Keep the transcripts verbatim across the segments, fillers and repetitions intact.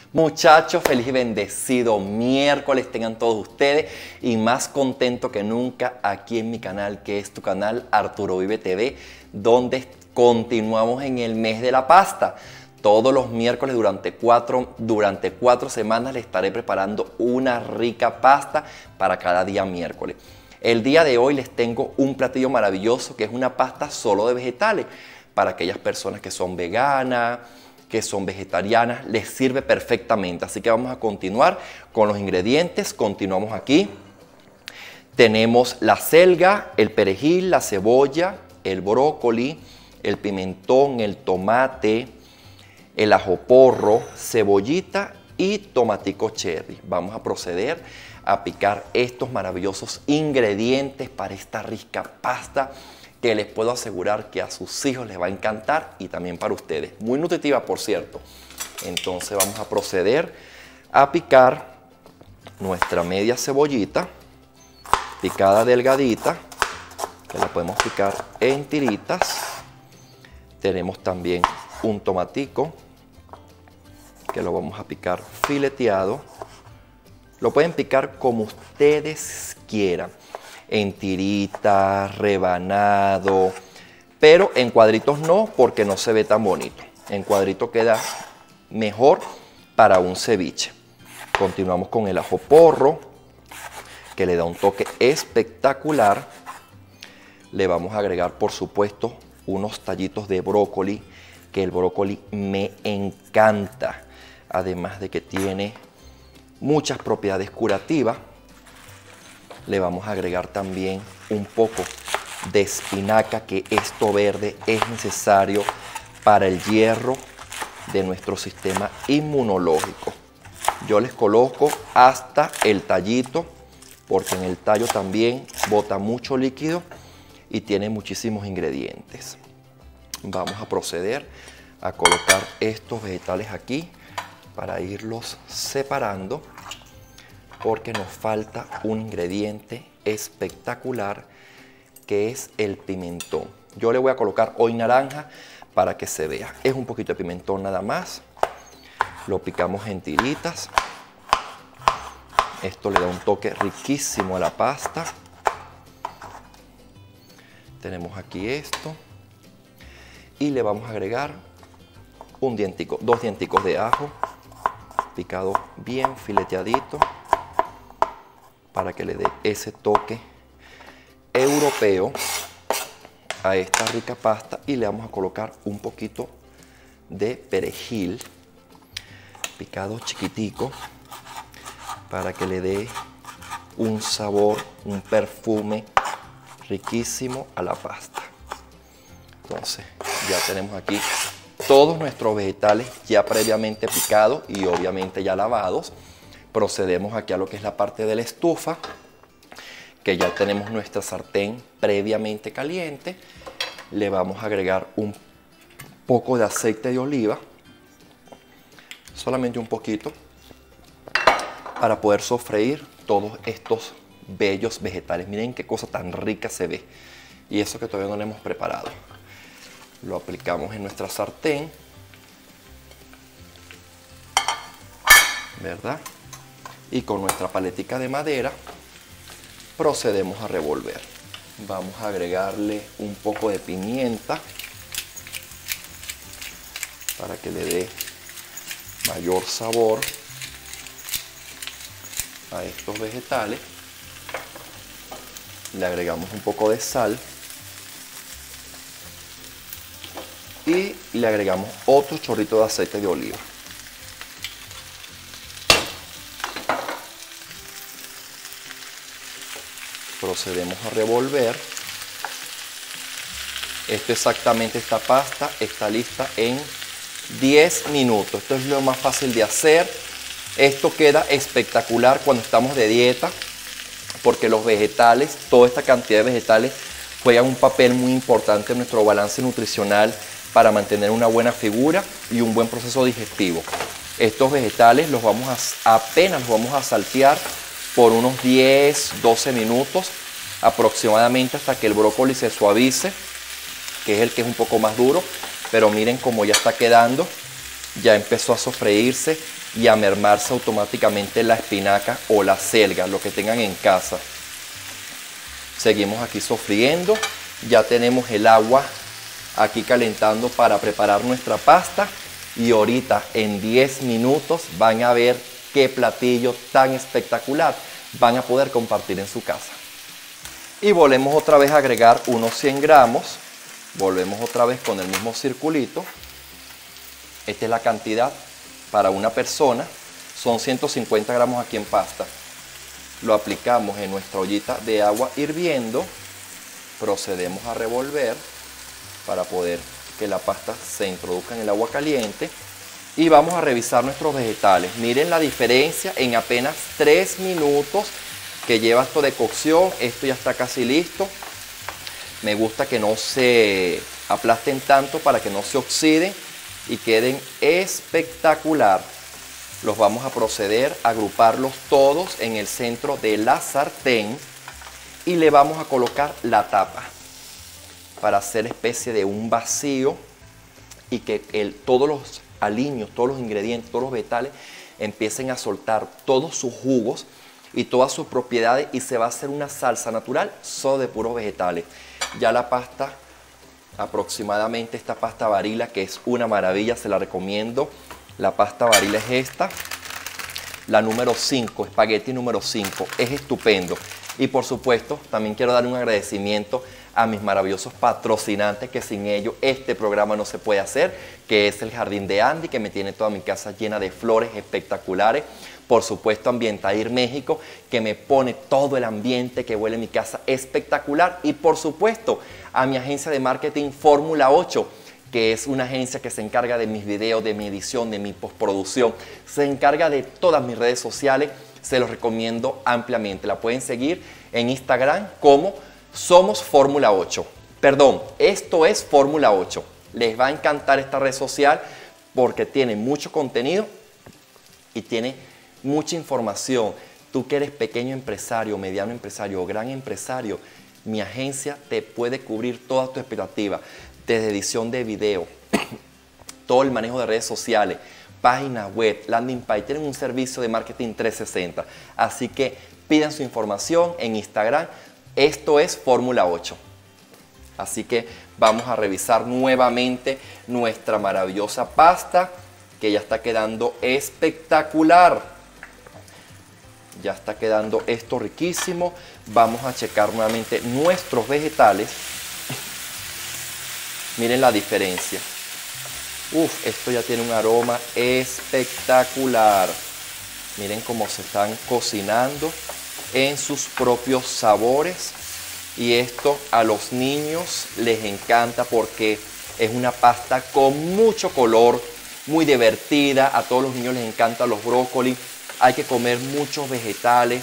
Muchachos, feliz y bendecido miércoles tengan todos ustedes y más contento que nunca aquí en mi canal, que es tu canal Arturo Vive T V, donde continuamos en el mes de la pasta. Todos los miércoles durante cuatro, durante cuatro semanas les estaré preparando una rica pasta para cada día miércoles. El día de hoy les tengo un platillo maravilloso que es una pasta solo de vegetales. Para aquellas personas que son veganas, que son vegetarianas, les sirve perfectamente. Así que vamos a continuar con los ingredientes. Continuamos aquí. Tenemos la selga, el perejil, la cebolla, el brócoli, el pimentón, el tomate, el ajo porro, cebollita y tomatico cherry. Vamos a proceder a picar estos maravillosos ingredientes para esta rica pasta que les puedo asegurar que a sus hijos les va a encantar y también para ustedes. Muy nutritiva, por cierto. Entonces vamos a proceder a picar nuestra media cebollita, picada delgadita, que la podemos picar en tiritas. Tenemos también un tomatico, que lo vamos a picar fileteado. Lo pueden picar como ustedes quieran, en tiritas, rebanado, pero en cuadritos no, porque no se ve tan bonito. En cuadrito queda mejor para un ceviche. Continuamos con el ajo porro, que le da un toque espectacular. Le vamos a agregar, por supuesto, unos tallitos de brócoli, que el brócoli me encanta, además de que tiene muchas propiedades curativas. Le vamos a agregar también un poco de espinaca, que esto verde es necesario para el hierro de nuestro sistema inmunológico. Yo les coloco hasta el tallito, porque en el tallo también bota mucho líquido y tiene muchísimos ingredientes. Vamos a proceder a colocar estos vegetales aquí para irlos separando, porque nos falta un ingrediente espectacular, que es el pimentón. Yo le voy a colocar hoy naranja para que se vea. Es un poquito de pimentón nada más. Lo picamos en tiritas. Esto le da un toque riquísimo a la pasta. Tenemos aquí esto. Y le vamos a agregar un dientico, dos dienticos de ajo, picado bien fileteadito, para que le dé ese toque europeo a esta rica pasta. Y le vamos a colocar un poquito de perejil picado chiquitico, para que le dé un sabor, un perfume riquísimo a la pasta. Entonces ya tenemos aquí todos nuestros vegetales ya previamente picados y obviamente ya lavados. Procedemos aquí a lo que es la parte de la estufa, que ya tenemos nuestra sartén previamente caliente. Le vamos a agregar un poco de aceite de oliva, solamente un poquito, para poder sofreír todos estos bellos vegetales. Miren qué cosa tan rica se ve, y eso que todavía no lo hemos preparado. Lo aplicamos en nuestra sartén, ¿verdad? Y con nuestra paletica de madera procedemos a revolver. Vamos a agregarle un poco de pimienta para que le dé mayor sabor a estos vegetales. Le agregamos un poco de sal y le agregamos otro chorrito de aceite de oliva. Procedemos a revolver. Esto exactamente, esta pasta está lista en diez minutos. Esto es lo más fácil de hacer. Esto queda espectacular cuando estamos de dieta, porque los vegetales, toda esta cantidad de vegetales, juegan un papel muy importante en nuestro balance nutricional para mantener una buena figura y un buen proceso digestivo. Estos vegetales los vamos a, apenas los vamos a saltear por unos diez, doce minutos aproximadamente, hasta que el brócoli se suavice, que es el que es un poco más duro, pero miren cómo ya está quedando ya empezó a sofreírse y a mermarse automáticamente la espinaca o la selga, lo que tengan en casa. Seguimos aquí sofriendo, ya tenemos el agua aquí calentando para preparar nuestra pasta y ahorita en diez minutos van a ver qué platillo tan espectacular van a poder compartir en su casa. Y volvemos otra vez a agregar unos cien gramos, volvemos otra vez con el mismo circulito. Esta es la cantidad para una persona, son ciento cincuenta gramos aquí en pasta. Lo aplicamos en nuestra ollita de agua hirviendo, procedemos a revolver para poder que la pasta se introduzca en el agua caliente y vamos a revisar nuestros vegetales. Miren la diferencia en apenas tres minutos que lleva esto de cocción. Esto ya está casi listo. Me gusta que no se aplasten tanto para que no se oxiden y queden espectacular. Los vamos a proceder a agruparlos todos en el centro de la sartén y le vamos a colocar la tapa para hacer especie de un vacío y que el, todos los aliños, todos los ingredientes, todos los vegetales empiecen a soltar todos sus jugos y todas sus propiedades y se va a hacer una salsa natural solo de puros vegetales. Ya la pasta, aproximadamente esta pasta Barilla, que es una maravilla, se la recomiendo. La pasta Barilla es esta, la número cinco, espagueti número cinco, es estupendo. Y por supuesto, también quiero dar un agradecimiento a mis maravillosos patrocinantes, que sin ellos este programa no se puede hacer, que es el Jardín de Andy, que me tiene toda mi casa llena de flores espectaculares. Por supuesto, Ambientair México, que me pone todo el ambiente que huele mi casa espectacular. Y por supuesto, a mi agencia de marketing Fórmula ocho, que es una agencia que se encarga de mis videos, de mi edición, de mi postproducción. Se encarga de todas mis redes sociales, se los recomiendo ampliamente. La pueden seguir en Instagram como Somos Fórmula ocho. Perdón, esto es Fórmula ocho. Les va a encantar esta red social porque tiene mucho contenido y tiene mucha información. Tú que eres pequeño empresario, mediano empresario o gran empresario, mi agencia te puede cubrir toda tu expectativa, desde edición de video, todo el manejo de redes sociales, páginas web, landing page. Tienen un servicio de marketing trescientos sesenta. Así que pidan su información en Instagram. Esto es Fórmula ocho. Así que vamos a revisar nuevamente nuestra maravillosa pasta, que ya está quedando espectacular. Ya está quedando esto riquísimo. Vamos a checar nuevamente nuestros vegetales. Miren la diferencia. Uf, esto ya tiene un aroma espectacular. Miren cómo se están cocinando en sus propios sabores. Y esto a los niños les encanta porque es una pasta con mucho color, muy divertida. A todos los niños les encantan los brócolis. Hay que comer muchos vegetales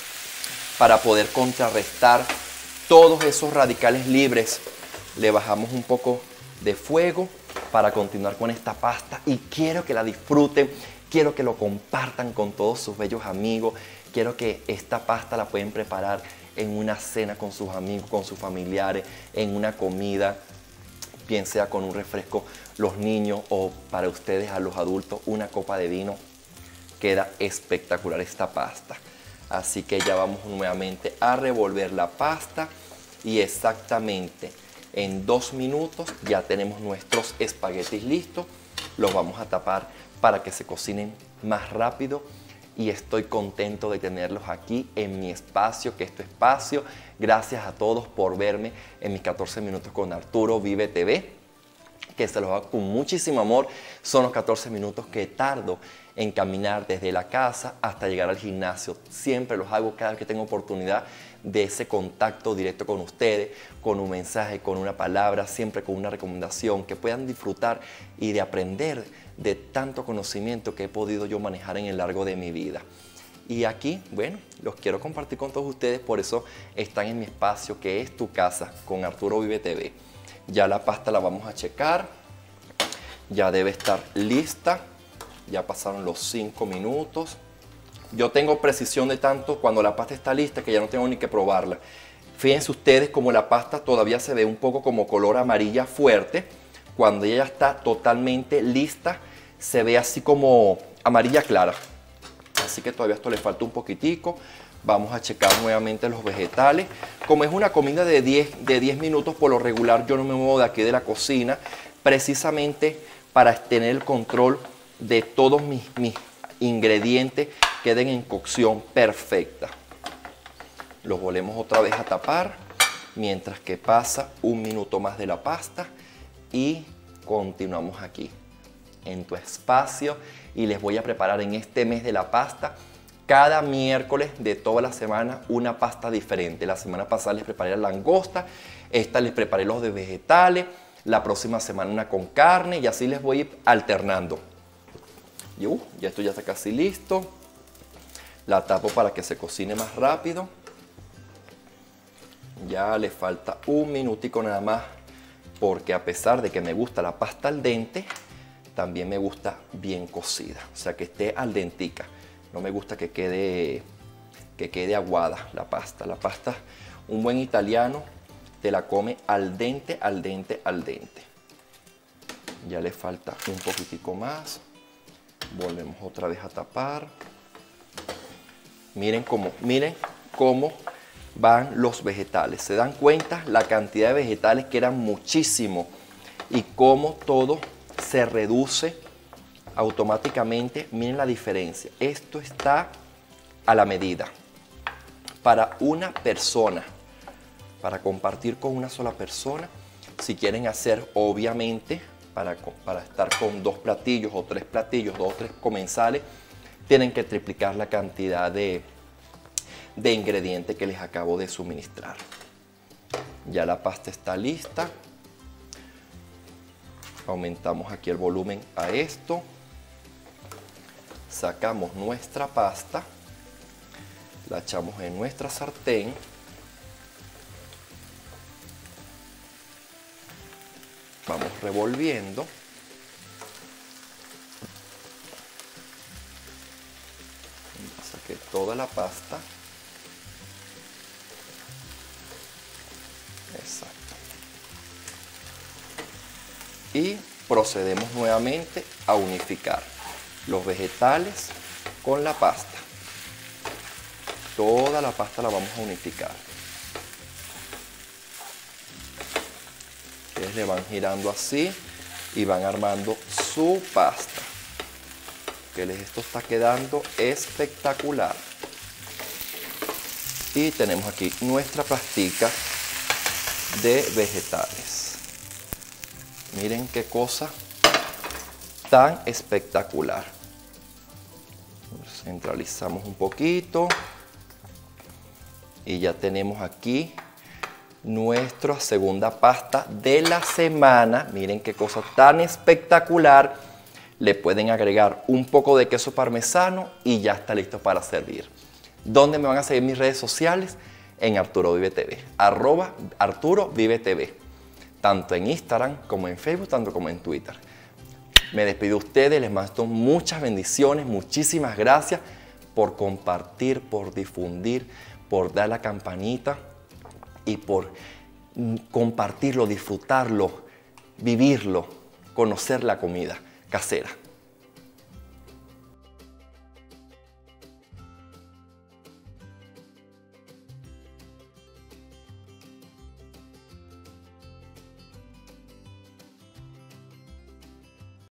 para poder contrarrestar todos esos radicales libres. Le bajamos un poco de fuego para continuar con esta pasta y quiero que la disfruten, quiero que lo compartan con todos sus bellos amigos. Quiero que esta pasta la pueden preparar en una cena con sus amigos, con sus familiares, en una comida, bien sea con un refresco, los niños o para ustedes, a los adultos, una copa de vino. Queda espectacular esta pasta. Así que ya vamos nuevamente a revolver la pasta y exactamente en dos minutos ya tenemos nuestros espaguetis listos. Los vamos a tapar para que se cocinen más rápido y estoy contento de tenerlos aquí en mi espacio, que es tu espacio. Gracias a todos por verme en mis catorce minutos con Arturo Vive T V, que se los hago con muchísimo amor. Son los catorce minutos que tardo en caminar desde la casa hasta llegar al gimnasio. Siempre los hago cada vez que tengo oportunidad de ese contacto directo con ustedes, con un mensaje, con una palabra, siempre con una recomendación, que puedan disfrutar y de aprender de tanto conocimiento que he podido yo manejar en el largo de mi vida. Y aquí, bueno, los quiero compartir con todos ustedes, por eso están en mi espacio, que es tu casa, con Arturo Vive T V. Ya la pasta la vamos a checar, ya debe estar lista, ya pasaron los cinco minutos. Yo tengo precisión de tanto cuando la pasta está lista que ya no tengo ni que probarla. Fíjense ustedes como la pasta todavía se ve un poco como color amarilla fuerte. Cuando ella ya está totalmente lista, se ve así como amarilla clara. Así que todavía esto le falta un poquitico. Vamos a checar nuevamente los vegetales. Como es una comida de diez, de diez minutos, por lo regular yo no me muevo de aquí de la cocina, precisamente para tener el control de todos mis, mis ingredientes queden en cocción perfecta. Los volvemos otra vez a tapar mientras que pasa un minuto más de la pasta y continuamos aquí en tu espacio. Y les voy a preparar en este mes de la pasta cada miércoles de toda la semana una pasta diferente. La semana pasada les preparé la langosta, esta les preparé los de vegetales, la próxima semana una con carne y así les voy a ir alternando. Y, uh, ya esto ya está casi listo. La tapo para que se cocine más rápido. Ya le falta un minutico nada más, porque a pesar de que me gusta la pasta al dente, también me gusta bien cocida, o sea que esté al dentica. No me gusta que quede, que quede aguada la pasta. La pasta, un buen italiano te la come al dente, al dente, al dente. Ya le falta un poquitico más. Volvemos otra vez a tapar. Miren cómo, miren cómo van los vegetales. ¿Se dan cuenta la cantidad de vegetales que eran muchísimo? Y cómo todo se reduce automáticamente. Miren la diferencia. Esto está a la medida. Para una persona, para compartir con una sola persona. Si quieren hacer, obviamente, para, para estar con dos platillos o tres platillos, dos o tres comensales, tienen que triplicar la cantidad de, de ingredientes que les acabo de suministrar. Ya la pasta está lista. Aumentamos aquí el volumen a esto. Sacamos nuestra pasta. La echamos en nuestra sartén. Vamos revolviendo. Saqué toda la pasta. Exacto. Y procedemos nuevamente a unificar los vegetales con la pasta. Toda la pasta la vamos a unificar. Ustedes le van girando así y van armando su pasta. Que esto está quedando espectacular. Y tenemos aquí nuestra pastica de vegetales. Miren qué cosa tan espectacular. Centralizamos un poquito. Y ya tenemos aquí nuestra segunda pasta de la semana. Miren qué cosa tan espectacular. Le pueden agregar un poco de queso parmesano y ya está listo para servir. ¿Dónde me van a seguir mis redes sociales? En Arturo Vive T V. Arroba Arturo Vive T V. Tanto en Instagram como en Facebook, tanto como en Twitter. Me despido de ustedes, les mando muchas bendiciones, muchísimas gracias por compartir, por difundir, por dar la campanita y por compartirlo, disfrutarlo, vivirlo, conocer la comida casera.